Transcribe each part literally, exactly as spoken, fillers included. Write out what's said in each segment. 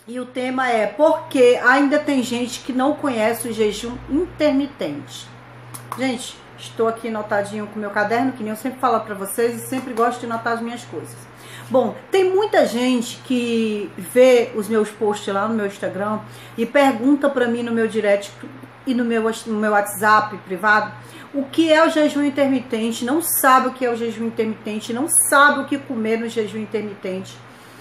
E o tema é: porque ainda tem gente que não conhece o jejum intermitente. Gente, estou aqui anotadinho com o meu caderno, que nem eu sempre falo para vocês, e sempre gosto de anotar as minhas coisas. Bom, tem muita gente que vê os meus posts lá no meu Instagram e pergunta para mim no meu direct e no meu, no meu WhatsApp privado o que é o jejum intermitente, não sabe o que é o jejum intermitente, não sabe o que comer no jejum intermitente,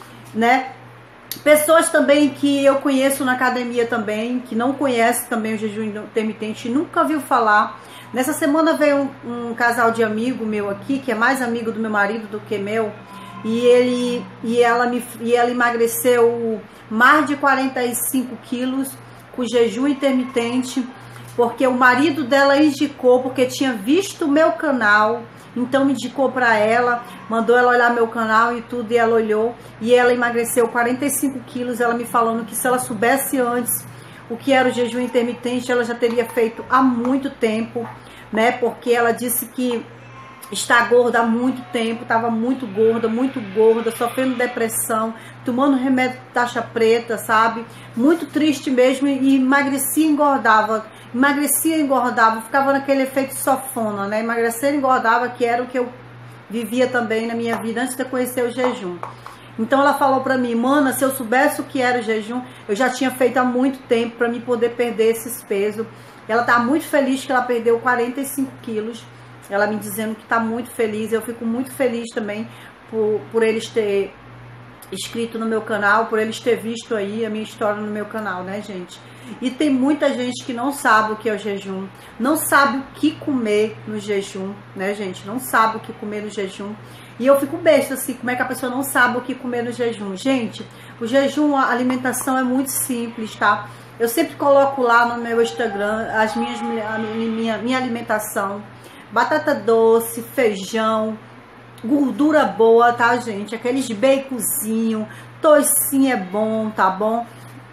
né? Pessoas também que eu conheço na academia também, que não conhecem também o jejum intermitente, nunca viu falar. Nessa semana veio um, um casal de amigo meu aqui, que é mais amigo do meu marido do que meu, e, ele, e, ela, me, e ela emagreceu mais de quarenta e cinco quilos com jejum intermitente, porque o marido dela indicou, porque tinha visto o meu canal, então me indicou para ela, mandou ela olhar meu canal e tudo, e ela olhou, e ela emagreceu quarenta e cinco quilos, ela me falando que se ela soubesse antes o que era o jejum intermitente, ela já teria feito há muito tempo, né, porque ela disse que está gorda há muito tempo, estava muito gorda, muito gorda, sofrendo depressão, tomando remédio de taxa preta, sabe? Muito triste mesmo, e emagrecia e engordava, emagrecia e engordava, ficava naquele efeito sofona, né? Emagrecer e engordava, que era o que eu vivia também na minha vida antes de eu conhecer o jejum. Então ela falou pra mim: mana, se eu soubesse o que era o jejum, eu já tinha feito há muito tempo para me poder perder esses pesos. Ela tá muito feliz que ela perdeu quarenta e cinco quilos. Ela me dizendo que tá muito feliz. Eu fico muito feliz também por, por eles ter inscrito no meu canal, por eles ter visto aí a minha história no meu canal, né, gente? E tem muita gente que não sabe o que é o jejum, não sabe o que comer no jejum, né, gente? Não sabe o que comer no jejum. E eu fico besta assim, como é que a pessoa não sabe o que comer no jejum? Gente, o jejum, a alimentação é muito simples, tá? Eu sempre coloco lá no meu Instagram as minhas, a minha, minha alimentação. Batata doce, feijão, gordura boa, tá, gente? Aqueles baconzinho, toicinho é bom, tá bom?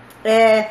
É,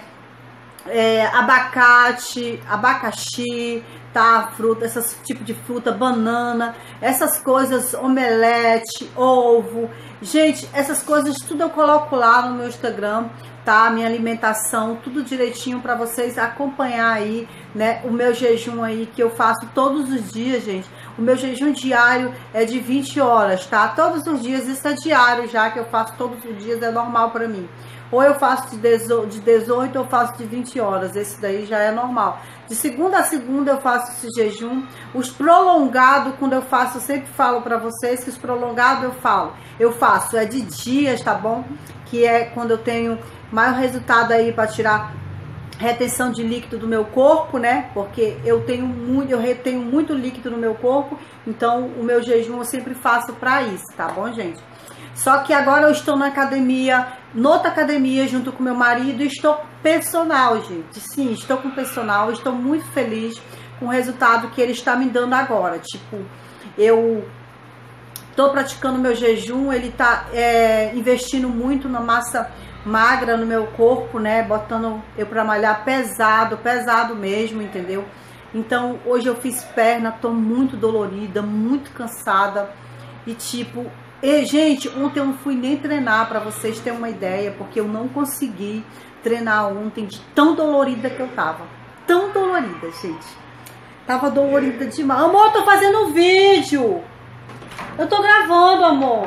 é, abacate, abacaxi, tá? Fruta, esses tipo de fruta, banana, essas coisas, omelete, ovo. Gente, essas coisas tudo eu coloco lá no meu Instagram, tá? Minha alimentação, tudo direitinho para vocês acompanhar aí, né? O meu jejum aí que eu faço todos os dias, gente. O meu jejum diário é de vinte horas, tá? Todos os dias, isso é diário já, que eu faço todos os dias, é normal para mim. Ou eu faço de dezoito ou eu faço de vinte horas, esse daí já é normal. De segunda a segunda eu faço esse jejum. Os prolongados, quando eu faço, eu sempre falo para vocês que os prolongados eu falo, eu faço é de dias, tá bom? Que é quando eu tenho maior resultado aí para tirar retenção de líquido do meu corpo, né? Porque eu tenho muito, eu retenho muito líquido no meu corpo, então o meu jejum eu sempre faço para isso, tá bom, gente? Só que agora eu estou na academia, noutra academia, junto com meu marido, e estou com personal, gente. Sim, estou com personal, estou muito feliz com o resultado que ele está me dando agora. Tipo, eu estou praticando meu jejum, ele está é, investindo muito na massa magra no meu corpo, né? Botando eu para malhar pesado, pesado mesmo, entendeu? Então, hoje eu fiz perna, tô muito dolorida, muito cansada. E tipo, e, gente, ontem eu não fui nem treinar, para vocês terem uma ideia, porque eu não consegui treinar ontem de tão dolorida que eu tava. Tão dolorida, gente. Tava dolorida demais. Amor, eu tô fazendo um vídeo. Eu tô gravando, amor.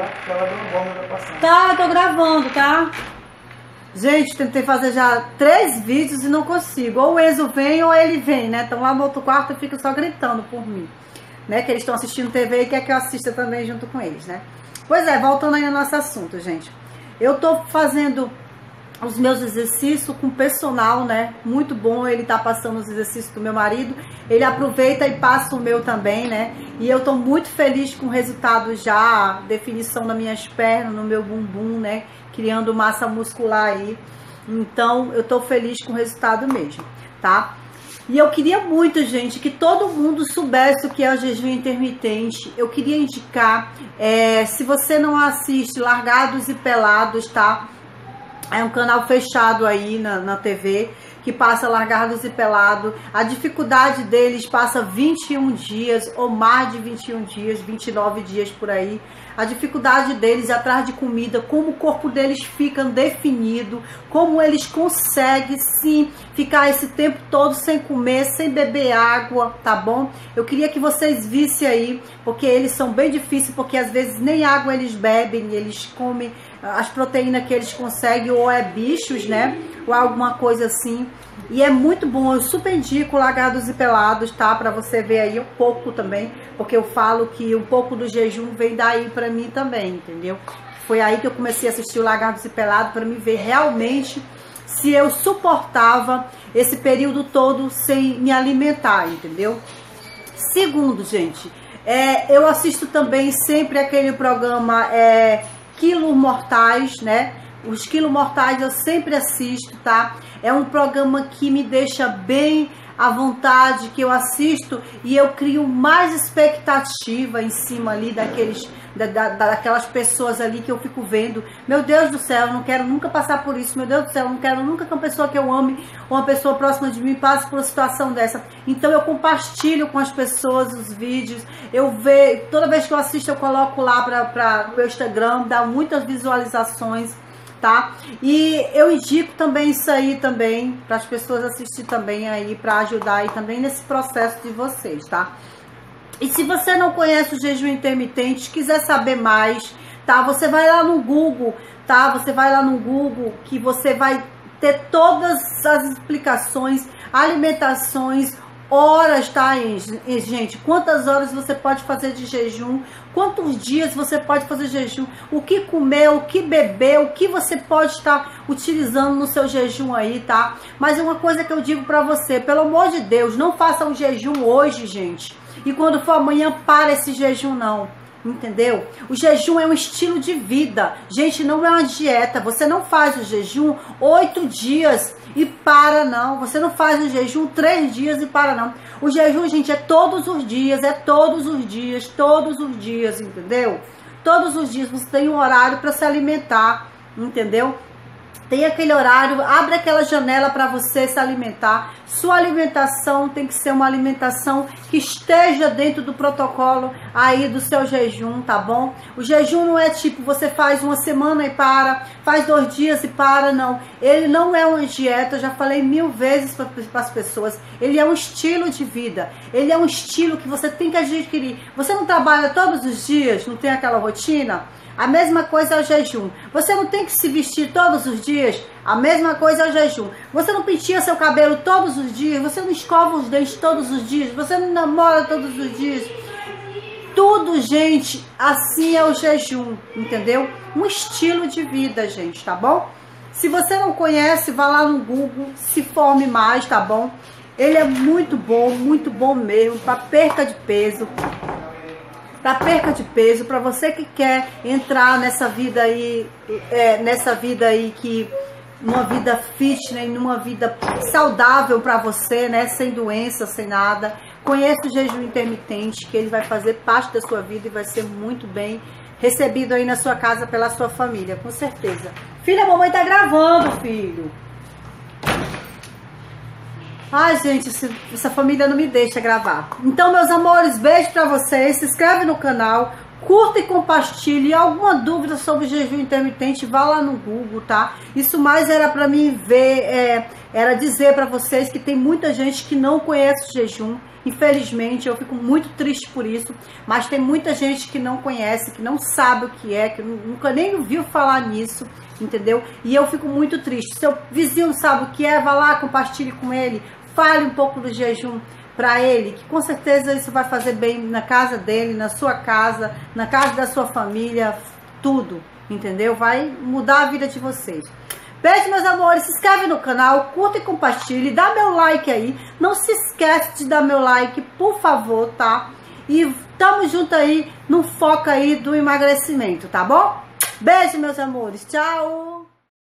Tá, eu tô gravando, tá? Gente, tentei fazer já três vídeos e não consigo. Ou o Enzo vem ou ele vem, né? Então lá no outro quarto eu fico só gritando por mim, né? Que eles estão assistindo T V e quer que eu assista também junto com eles, né? Pois é, voltando aí ao nosso assunto, gente. Eu tô fazendo os meus exercícios com personal, né? Muito bom, ele tá passando os exercícios do meu marido. Ele aproveita e passa o meu também, né? E eu tô muito feliz com o resultado já, definição nas minhas pernas, no meu bumbum, né? Criando massa muscular aí. Então, eu tô feliz com o resultado mesmo, tá? E eu queria muito, gente, que todo mundo soubesse o que é o jejum intermitente. Eu queria indicar, é, se você não assiste Largados e Pelados, tá? É um canal fechado aí na, na T V, que passa largados e pelado. A dificuldade deles passa vinte e um dias ou mais de vinte e um dias, vinte e nove dias por aí. A dificuldade deles é atrás de comida, como o corpo deles fica definido, como eles conseguem sim ficar esse tempo todo sem comer, sem beber água, tá bom? Eu queria que vocês vissem aí, porque eles são bem difíceis, porque às vezes nem água eles bebem, eles comem as proteínas que eles conseguem, ou é bichos, né? Ou alguma coisa assim. E é muito bom, eu super indico Largados e Pelados, tá? Pra você ver aí um pouco também, porque eu falo que um pouco do jejum vem daí pra mim também, entendeu? Foi aí que eu comecei a assistir o Largados e Pelados pra me ver realmente se eu suportava esse período todo sem me alimentar, entendeu? Segundo, gente, é, eu assisto também sempre aquele programa é, Quilos Mortais, né? Os Quilos Mortais eu sempre assisto, tá? É um programa que me deixa bem à vontade, que eu assisto e eu crio mais expectativa em cima ali daqueles, da, da, daquelas pessoas ali que eu fico vendo. Meu Deus do céu, eu não quero nunca passar por isso. Meu Deus do céu, eu não quero nunca que uma pessoa que eu ame ou uma pessoa próxima de mim passe por uma situação dessa. Então eu compartilho com as pessoas os vídeos. Eu vejo, toda vez que eu assisto eu coloco lá para o meu Instagram, dá muitas visualizações. Tá? E eu indico também isso aí também para as pessoas assistir também aí, para ajudar aí também nesse processo de vocês, tá? E se você não conhece o jejum intermitente, quiser saber mais, tá? Você vai lá no Google, tá? Você vai lá no Google que você vai ter todas as explicações, alimentações, horas, tá, gente? Quantas horas você pode fazer de jejum? Quantos dias você pode fazer jejum? O que comer, o que beber, o que você pode estar utilizando no seu jejum aí, tá? Mas é uma coisa que eu digo pra você, pelo amor de Deus, não faça um jejum hoje, gente. E quando for amanhã, para esse jejum, não. Entendeu? O jejum é um estilo de vida. Gente, não é uma dieta. Você não faz o jejum oito dias e para, não. Você não faz o jejum três dias e para, não. O jejum, gente, é todos os dias, é todos os dias, todos os dias, entendeu? Todos os dias você tem um horário para se alimentar, entendeu? Tem aquele horário, abre aquela janela para você se alimentar. Sua alimentação tem que ser uma alimentação que esteja dentro do protocolo aí do seu jejum, tá bom? O jejum não é tipo, você faz uma semana e para, faz dois dias e para, não. Ele não é uma dieta, eu já falei mil vezes para as pessoas. Ele é um estilo de vida, ele é um estilo que você tem que adquirir. Você não trabalha todos os dias, não tem aquela rotina? A mesma coisa é o jejum. Você não tem que se vestir todos os dias? A mesma coisa é o jejum. Você não penteia seu cabelo todos os dias? Você não escova os dentes todos os dias? Você não namora todos os dias? Tudo, gente, assim é o jejum, entendeu? Um estilo de vida, gente, tá bom? Se você não conhece, vá lá no Google, se forme mais, tá bom? Ele é muito bom, muito bom mesmo, para perca de peso. Para perca de peso, para você que quer entrar nessa vida aí, é, nessa vida aí que, numa vida fitness, numa vida saudável para você, né, sem doença, sem nada, conheça o jejum intermitente, que ele vai fazer parte da sua vida e vai ser muito bem recebido aí na sua casa pela sua família, com certeza. Filha, a mamãe tá gravando, filho. Ai, gente, essa família não me deixa gravar. Então, meus amores, beijo pra vocês. Se inscreve no canal, curta e compartilhe. Alguma dúvida sobre jejum intermitente, vá lá no Google, tá? Isso mais era pra mim ver, é, era dizer pra vocês que tem muita gente que não conhece o jejum. Infelizmente, eu fico muito triste por isso. Mas tem muita gente que não conhece, que não sabe o que é, que nunca nem ouviu falar nisso, entendeu? E eu fico muito triste. Seu vizinho não sabe o que é, vá lá, compartilhe com ele. Fale um pouco do jejum para ele, que com certeza isso vai fazer bem na casa dele, na sua casa, na casa da sua família, tudo, entendeu? Vai mudar a vida de vocês. Beijo, meus amores, se inscreve no canal, curta e compartilhe, dá meu like aí, não se esquece de dar meu like, por favor, tá? E tamo junto aí no foco aí do emagrecimento, tá bom? Beijo, meus amores, tchau!